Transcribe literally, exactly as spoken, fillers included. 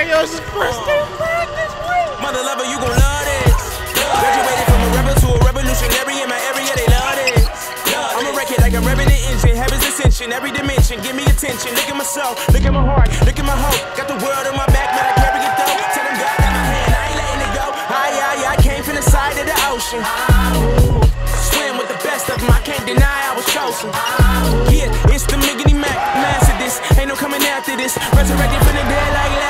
Yo, this is first day of practice, boy. Mother lover, you gon' love this. Graduated from a rebel to a revolutionary in my area, they love this. I'm a record like I'm revving the engine, heaven's ascension, every dimension, give me attention. Look at my soul, look at my heart, look at my hope. Got the world on my back, man, I carry it though. Tell them God got my hand, I ain't letting it go. Aye, aye, I came from the side of the ocean. Swim with the best of them, I can't deny I was chosen. Yeah, it's the Miggity Mac, master this, ain't no coming after this. Resurrected from the dead like